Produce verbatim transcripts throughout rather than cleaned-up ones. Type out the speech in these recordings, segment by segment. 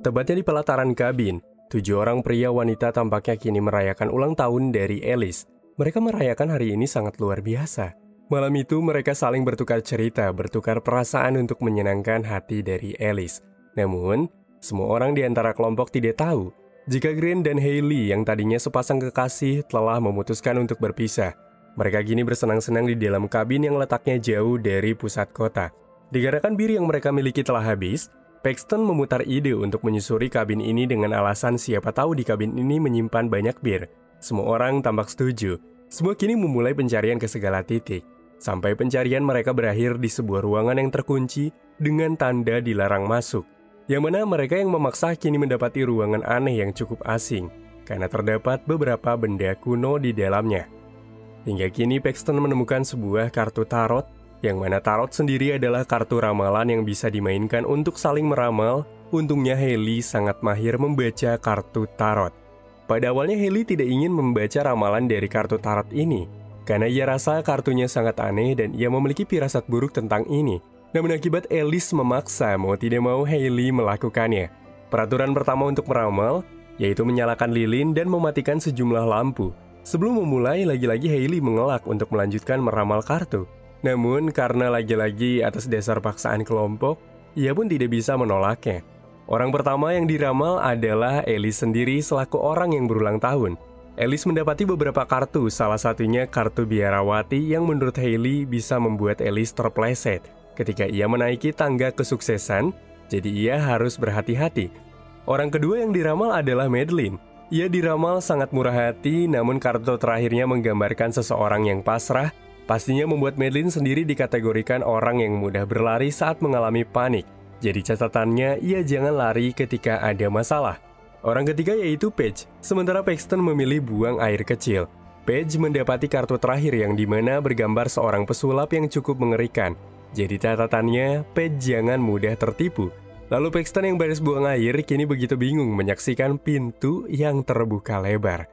Tepatnya di pelataran kabin, tujuh orang pria wanita tampaknya kini merayakan ulang tahun dari Alice. Mereka merayakan hari ini sangat luar biasa. Malam itu mereka saling bertukar cerita, bertukar perasaan untuk menyenangkan hati dari Alice. Namun, semua orang di antara kelompok tidak tahu jika Grant dan Hailey yang tadinya sepasang kekasih telah memutuskan untuk berpisah. Mereka kini bersenang-senang di dalam kabin yang letaknya jauh dari pusat kota. Dikarenakan bir yang mereka miliki telah habis, Paxton memutar ide untuk menyusuri kabin ini dengan alasan siapa tahu di kabin ini menyimpan banyak bir. Semua orang tampak setuju. Semua kini memulai pencarian ke segala titik. Sampai pencarian mereka berakhir di sebuah ruangan yang terkunci dengan tanda dilarang masuk. Yang mana mereka yang memaksa kini mendapati ruangan aneh yang cukup asing, karena terdapat beberapa benda kuno di dalamnya. Hingga kini Paxton menemukan sebuah kartu tarot, yang mana tarot sendiri adalah kartu ramalan yang bisa dimainkan untuk saling meramal. Untungnya Hailey sangat mahir membaca kartu tarot. Pada awalnya Hailey tidak ingin membaca ramalan dari kartu tarot ini, karena ia rasa kartunya sangat aneh dan ia memiliki firasat buruk tentang ini. Namun akibat Alice memaksa mau tidak mau Hailey melakukannya. Peraturan pertama untuk meramal, yaitu menyalakan lilin dan mematikan sejumlah lampu. Sebelum memulai, lagi-lagi Hailey mengelak untuk melanjutkan meramal kartu. Namun, karena lagi-lagi atas dasar paksaan kelompok, ia pun tidak bisa menolaknya. Orang pertama yang diramal adalah Alice sendiri selaku orang yang berulang tahun. Alice mendapati beberapa kartu, salah satunya kartu biarawati yang menurut Hailey bisa membuat Alice terpleset ketika ia menaiki tangga kesuksesan, jadi ia harus berhati-hati. Orang kedua yang diramal adalah Madeline. Ia diramal sangat murah hati, namun kartu terakhirnya menggambarkan seseorang yang pasrah, pastinya membuat Madeline sendiri dikategorikan orang yang mudah berlari saat mengalami panik. Jadi catatannya, ia jangan lari ketika ada masalah. Orang ketiga yaitu Paige, sementara Paxton memilih buang air kecil. Paige mendapati kartu terakhir yang dimana bergambar seorang pesulap yang cukup mengerikan. Jadi catatannya, Paige jangan mudah tertipu. Lalu Paxton yang baris buang air kini begitu bingung menyaksikan pintu yang terbuka lebar.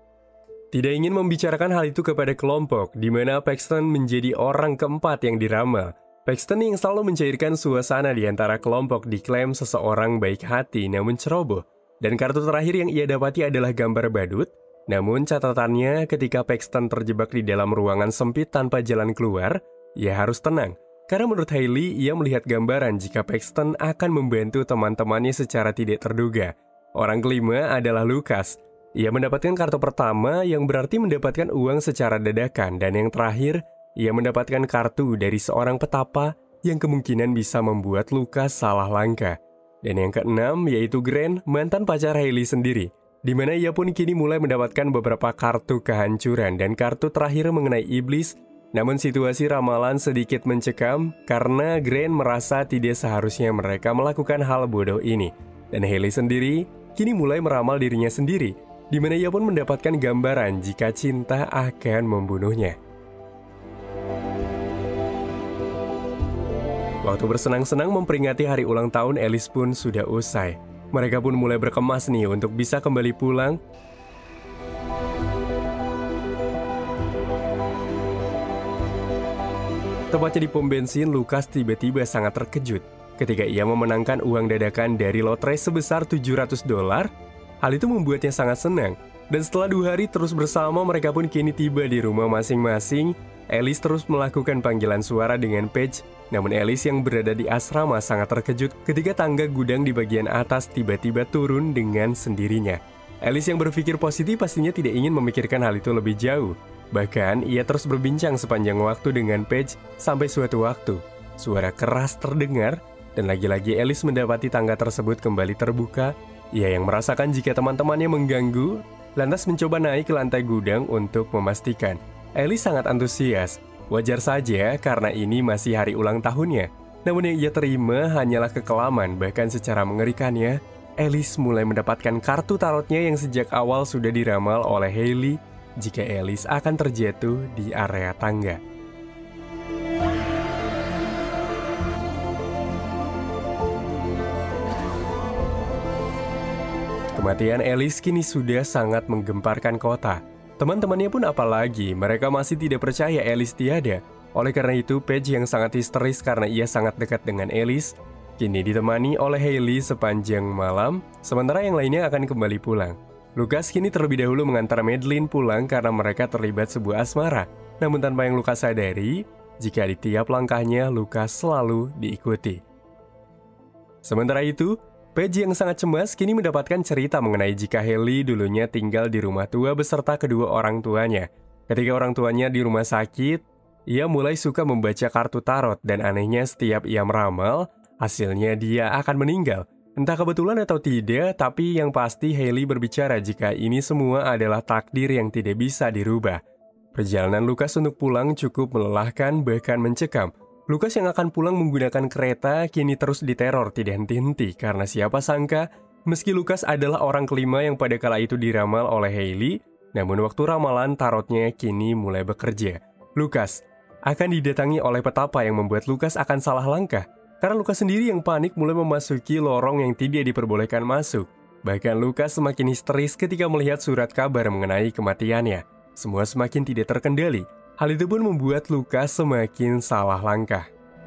Tidak ingin membicarakan hal itu kepada kelompok, di mana Paxton menjadi orang keempat yang diramal. Paxton yang selalu mencairkan suasana di antara kelompok diklaim seseorang baik hati namun ceroboh. Dan kartu terakhir yang ia dapati adalah gambar badut. Namun catatannya, ketika Paxton terjebak di dalam ruangan sempit tanpa jalan keluar, ia harus tenang. Karena menurut Hailey, ia melihat gambaran jika Paxton akan membantu teman-temannya secara tidak terduga. Orang kelima adalah Lucas. Ia mendapatkan kartu pertama yang berarti mendapatkan uang secara dadakan, dan yang terakhir, ia mendapatkan kartu dari seorang petapa yang kemungkinan bisa membuat Lucas salah langkah. Dan yang keenam yaitu Grant, mantan pacar Hailey sendiri, di mana ia pun kini mulai mendapatkan beberapa kartu kehancuran dan kartu terakhir mengenai iblis. Namun situasi ramalan sedikit mencekam karena Grant merasa tidak seharusnya mereka melakukan hal bodoh ini. Dan Hailey sendiri kini mulai meramal dirinya sendiri, di mana ia pun mendapatkan gambaran jika cinta akan membunuhnya. Waktu bersenang-senang memperingati hari ulang tahun Alice pun sudah usai. Mereka pun mulai berkemas nih untuk bisa kembali pulang. Tepatnya di pom bensin, Lucas tiba-tiba sangat terkejut ketika ia memenangkan uang dadakan dari lotre sebesar tujuh ratus dolar. Hal itu membuatnya sangat senang. Dan setelah dua hari terus bersama, mereka pun kini tiba di rumah masing-masing. Alice terus melakukan panggilan suara dengan Paige. Namun Alice yang berada di asrama sangat terkejut ketika tangga gudang di bagian atas tiba-tiba turun dengan sendirinya. Alice yang berpikir positif pastinya tidak ingin memikirkan hal itu lebih jauh. Bahkan, ia terus berbincang sepanjang waktu dengan Paige sampai suatu waktu. Suara keras terdengar, dan lagi-lagi Alice mendapati tangga tersebut kembali terbuka. Ia yang merasakan jika teman-temannya mengganggu, lantas mencoba naik ke lantai gudang untuk memastikan. Alice sangat antusias. Wajar saja karena ini masih hari ulang tahunnya. Namun yang ia terima hanyalah kekelaman, bahkan secara mengerikannya, Alice mulai mendapatkan kartu tarotnya yang sejak awal sudah diramal oleh Hailey jika Alice akan terjatuh di area tangga. Kematian Alice kini sudah sangat menggemparkan kota. Teman-temannya pun apalagi, mereka masih tidak percaya Alice tiada. Oleh karena itu, Paige yang sangat histeris karena ia sangat dekat dengan Alice, kini ditemani oleh Hailey sepanjang malam, sementara yang lainnya akan kembali pulang. Lucas kini terlebih dahulu mengantar Madeline pulang karena mereka terlibat sebuah asmara. Namun tanpa yang Lucas sadari, jika di tiap langkahnya Lucas selalu diikuti. Sementara itu, Paige yang sangat cemas kini mendapatkan cerita mengenai jika Hailey dulunya tinggal di rumah tua beserta kedua orang tuanya. Ketika orang tuanya di rumah sakit, ia mulai suka membaca kartu tarot dan anehnya setiap ia meramal, hasilnya dia akan meninggal. Entah kebetulan atau tidak, tapi yang pasti Hailey berbicara jika ini semua adalah takdir yang tidak bisa dirubah. Perjalanan Lucas untuk pulang cukup melelahkan bahkan mencekam. Lucas yang akan pulang menggunakan kereta kini terus diteror tidak henti-henti karena siapa sangka, meski Lucas adalah orang kelima yang pada kala itu diramal oleh Hailey, namun waktu ramalan tarotnya kini mulai bekerja. Lucas akan didatangi oleh petapa yang membuat Lucas akan salah langkah, karena Lucas sendiri yang panik mulai memasuki lorong yang tidak diperbolehkan masuk. Bahkan Lucas semakin histeris ketika melihat surat kabar mengenai kematiannya. Semua semakin tidak terkendali. Hal itu pun membuat Lucas semakin salah langkah.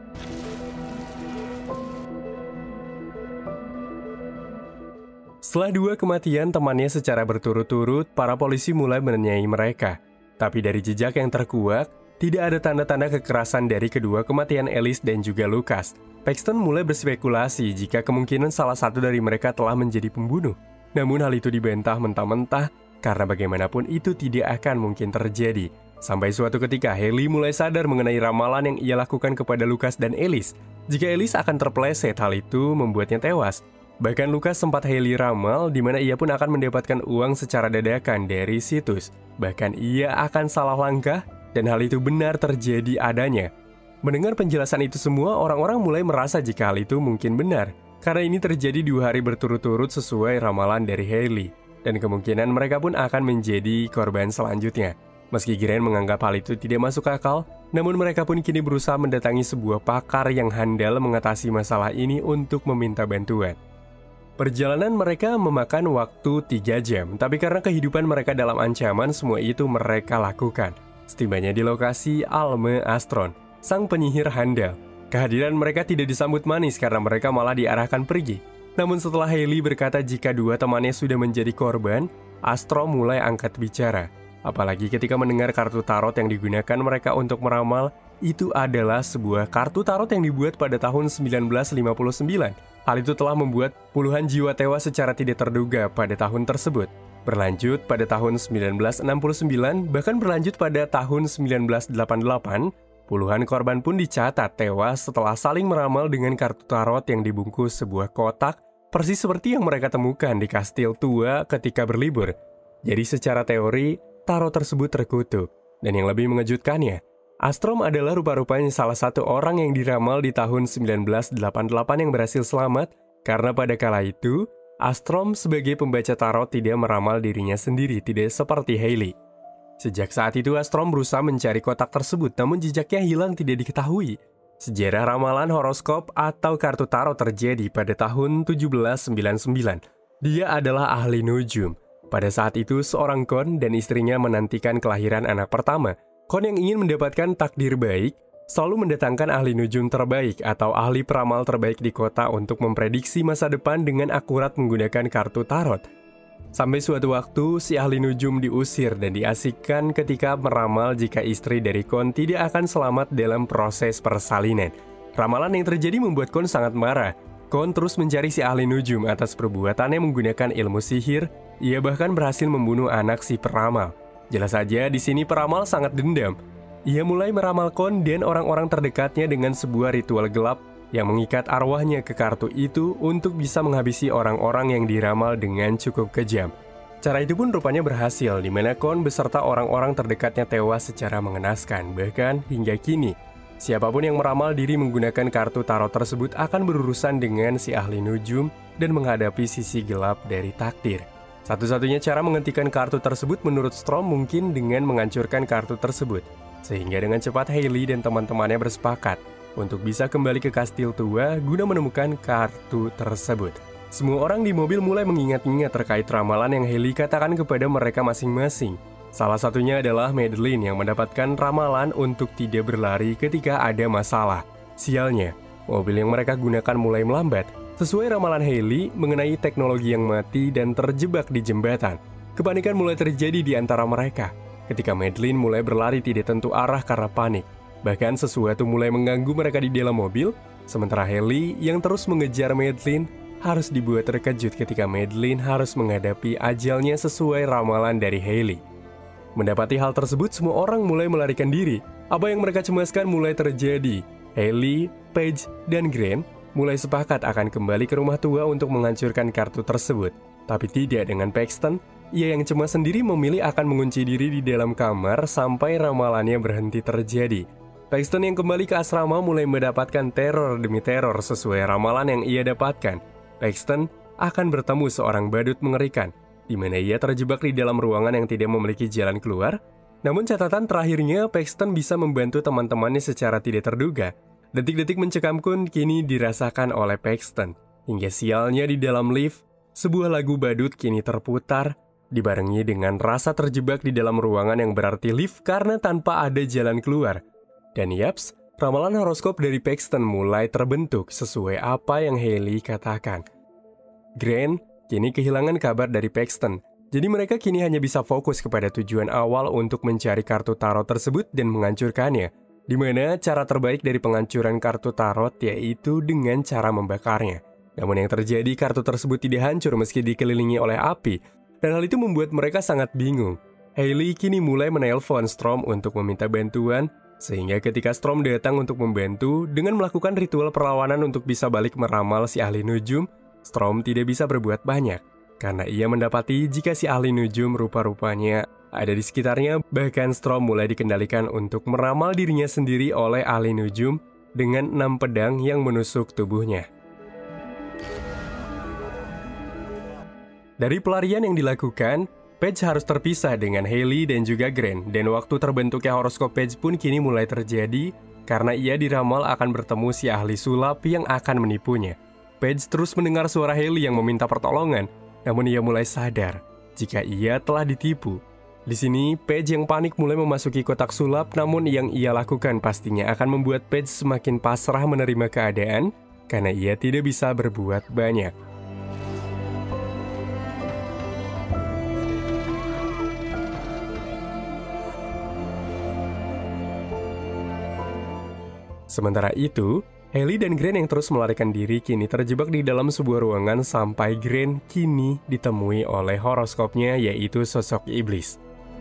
Setelah dua kematian temannya secara berturut-turut, para polisi mulai menanyai mereka. Tapi dari jejak yang terkuak, tidak ada tanda-tanda kekerasan dari kedua kematian Alice dan juga Lucas. Paxton mulai berspekulasi jika kemungkinan salah satu dari mereka telah menjadi pembunuh. Namun hal itu dibantah mentah-mentah, karena bagaimanapun itu tidak akan mungkin terjadi. Sampai suatu ketika Hailey mulai sadar mengenai ramalan yang ia lakukan kepada Lucas dan Alice. Jika Alice akan terpeleset, hal itu membuatnya tewas. Bahkan Lucas sempat Hailey ramal di mana ia pun akan mendapatkan uang secara dadakan dari situs. Bahkan ia akan salah langkah dan hal itu benar terjadi adanya. Mendengar penjelasan itu semua, orang-orang mulai merasa jika hal itu mungkin benar. Karena ini terjadi dua hari berturut-turut sesuai ramalan dari Hailey. Dan kemungkinan mereka pun akan menjadi korban selanjutnya. Meski Giren menganggap hal itu tidak masuk akal, namun mereka pun kini berusaha mendatangi sebuah pakar yang handal mengatasi masalah ini untuk meminta bantuan. Perjalanan mereka memakan waktu tiga jam, tapi karena kehidupan mereka dalam ancaman, semua itu mereka lakukan. Setibanya di lokasi Alma Astron, sang penyihir handal. Kehadiran mereka tidak disambut manis karena mereka malah diarahkan pergi. Namun setelah Hailey berkata jika dua temannya sudah menjadi korban, Astro mulai angkat bicara. Apalagi ketika mendengar kartu tarot yang digunakan mereka untuk meramal, itu adalah sebuah kartu tarot yang dibuat pada tahun sembilan belas lima puluh sembilan. Hal itu telah membuat puluhan jiwa tewas secara tidak terduga pada tahun tersebut. Berlanjut pada tahun sembilan belas enam puluh sembilan, bahkan berlanjut pada tahun sembilan belas delapan puluh delapan, puluhan korban pun dicatat tewas setelah saling meramal dengan kartu tarot yang dibungkus sebuah kotak, persis seperti yang mereka temukan di kastil tua ketika berlibur. Jadi secara teori, tarot tersebut terkutuk. Dan yang lebih mengejutkannya, Astrom adalah rupa-rupanya salah satu orang yang diramal di tahun sembilan belas delapan puluh delapan yang berhasil selamat, karena pada kala itu, Astrom sebagai pembaca tarot tidak meramal dirinya sendiri, tidak seperti Hailey. Sejak saat itu, Astrom berusaha mencari kotak tersebut, namun jejaknya hilang tidak diketahui. Sejarah ramalan horoskop atau kartu tarot terjadi pada tahun tujuh belas sembilan puluh sembilan. Dia adalah ahli nujum. Pada saat itu, seorang Kon dan istrinya menantikan kelahiran anak pertama. Kon yang ingin mendapatkan takdir baik, selalu mendatangkan ahli nujum terbaik atau ahli peramal terbaik di kota untuk memprediksi masa depan dengan akurat menggunakan kartu tarot. Sampai suatu waktu, si ahli nujum diusir dan diasikkan ketika meramal jika istri dari Kon tidak akan selamat dalam proses persalinan. Ramalan yang terjadi membuat Kon sangat marah. Kon terus mencari si ahli nujum atas perbuatannya menggunakan ilmu sihir. Ia bahkan berhasil membunuh anak si peramal. Jelas saja di sini peramal sangat dendam. Ia mulai meramal Kon dan orang-orang terdekatnya dengan sebuah ritual gelap yang mengikat arwahnya ke kartu itu untuk bisa menghabisi orang-orang yang diramal dengan cukup kejam. Cara itu pun rupanya berhasil, di mana Kon beserta orang-orang terdekatnya tewas secara mengenaskan. Bahkan hingga kini, siapapun yang meramal diri menggunakan kartu tarot tersebut akan berurusan dengan si ahli nujum dan menghadapi sisi gelap dari takdir. Satu-satunya cara menghentikan kartu tersebut menurut Strom mungkin dengan menghancurkan kartu tersebut. Sehingga dengan cepat Hailey dan teman-temannya bersepakat untuk bisa kembali ke kastil tua guna menemukan kartu tersebut. Semua orang di mobil mulai mengingat-ingat terkait ramalan yang Hailey katakan kepada mereka masing-masing. Salah satunya adalah Madeline yang mendapatkan ramalan untuk tidak berlari ketika ada masalah. Sialnya, mobil yang mereka gunakan mulai melambat, sesuai ramalan Hailey mengenai teknologi yang mati dan terjebak di jembatan. Kepanikan mulai terjadi di antara mereka, ketika Madeline mulai berlari tidak tentu arah karena panik. Bahkan sesuatu mulai mengganggu mereka di dalam mobil, sementara Hailey yang terus mengejar Madeline harus dibuat terkejut ketika Madeline harus menghadapi ajalnya sesuai ramalan dari Hailey. Mendapati hal tersebut, semua orang mulai melarikan diri. Apa yang mereka cemaskan mulai terjadi. Hailey, Paige, dan Grant mulai sepakat akan kembali ke rumah tua untuk menghancurkan kartu tersebut. Tapi tidak dengan Paxton, ia yang cemas sendiri memilih akan mengunci diri di dalam kamar sampai ramalannya berhenti terjadi. Paxton yang kembali ke asrama mulai mendapatkan teror demi teror sesuai ramalan yang ia dapatkan. Paxton akan bertemu seorang badut mengerikan, di mana ia terjebak di dalam ruangan yang tidak memiliki jalan keluar. Namun catatan terakhirnya, Paxton bisa membantu teman-temannya secara tidak terduga. Detik-detik mencekam pun kini dirasakan oleh Paxton. Hingga sialnya di dalam lift, sebuah lagu badut kini terputar, dibarengi dengan rasa terjebak di dalam ruangan yang berarti lift karena tanpa ada jalan keluar. Dan yaps, ramalan horoskop dari Paxton mulai terbentuk sesuai apa yang Hailey katakan. Grant kini kehilangan kabar dari Paxton. Jadi mereka kini hanya bisa fokus kepada tujuan awal untuk mencari kartu tarot tersebut dan menghancurkannya. Di mana cara terbaik dari penghancuran kartu tarot yaitu dengan cara membakarnya. Namun yang terjadi, kartu tersebut tidak hancur meski dikelilingi oleh api. Dan hal itu membuat mereka sangat bingung. Hailey kini mulai menelpon Storm untuk meminta bantuan, sehingga ketika Storm datang untuk membantu dengan melakukan ritual perlawanan untuk bisa balik meramal si ahli nujum, Storm tidak bisa berbuat banyak. Karena ia mendapati jika si ahli nujum rupa-rupanya ada di sekitarnya, bahkan Storm mulai dikendalikan untuk meramal dirinya sendiri oleh ahli nujum dengan enam pedang yang menusuk tubuhnya. Dari pelarian yang dilakukan, Paige harus terpisah dengan Hailey dan juga Grant, dan waktu terbentuknya horoskop Paige pun kini mulai terjadi karena ia diramal akan bertemu si ahli sulap yang akan menipunya. Paige terus mendengar suara Hailey yang meminta pertolongan, namun ia mulai sadar jika ia telah ditipu. Di sini, Paige yang panik mulai memasuki kotak sulap, namun yang ia lakukan pastinya akan membuat Paige semakin pasrah menerima keadaan karena ia tidak bisa berbuat banyak. Sementara itu, Hailey dan Grant yang terus melarikan diri kini terjebak di dalam sebuah ruangan sampai Grant kini ditemui oleh horoskopnya yaitu sosok iblis.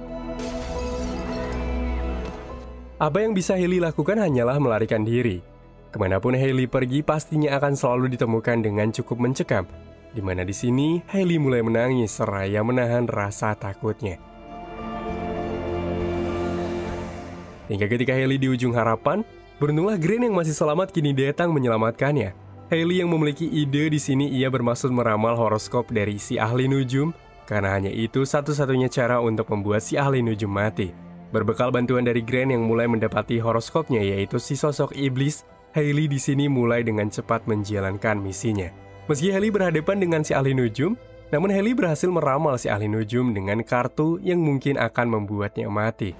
Apa yang bisa Hailey lakukan hanyalah melarikan diri. Kemanapun Hailey pergi pastinya akan selalu ditemukan dengan cukup mencekam, di mana di sini Hailey mulai menangis seraya menahan rasa takutnya. Hingga ketika Hailey di ujung harapan, beruntunglah Grant yang masih selamat kini datang menyelamatkannya. Hailey yang memiliki ide di sini ia bermaksud meramal horoskop dari si ahli nujum, karena hanya itu satu-satunya cara untuk membuat si ahli nujum mati. Berbekal bantuan dari Grant yang mulai mendapati horoskopnya yaitu si sosok iblis, Hailey di sini mulai dengan cepat menjalankan misinya. Meski Hailey berhadapan dengan si ahli nujum, namun Hailey berhasil meramal si ahli nujum dengan kartu yang mungkin akan membuatnya mati.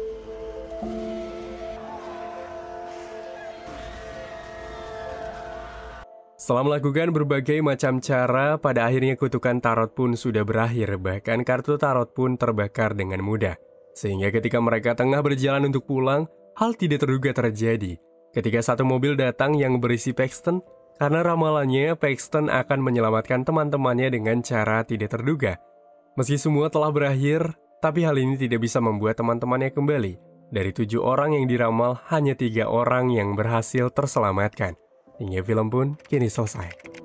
Setelah melakukan berbagai macam cara, pada akhirnya kutukan tarot pun sudah berakhir, bahkan kartu tarot pun terbakar dengan mudah. Sehingga ketika mereka tengah berjalan untuk pulang, hal tidak terduga terjadi. Ketika satu mobil datang yang berisi Paxton, karena ramalannya Paxton akan menyelamatkan teman-temannya dengan cara tidak terduga. Meski semua telah berakhir, tapi hal ini tidak bisa membuat teman-temannya kembali. Dari tujuh orang yang diramal, hanya tiga orang yang berhasil terselamatkan. Hingga film pun kini selesai.